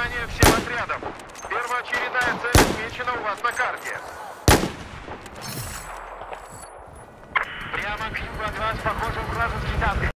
Внимание всем отрядам! Первоочередная цель отмечена у вас на карте. Прямо к югу от вас, похоже, вражеский танк.